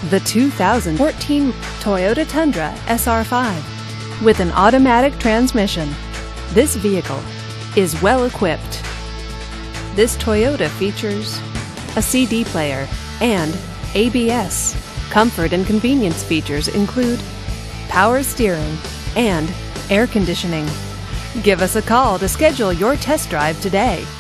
the 2014 Toyota Tundra SR5. With an automatic transmission, this vehicle is well equipped. This Toyota features a CD player and ABS. Comfort and convenience features include power steering and air conditioning. Give us a call to schedule your test drive today.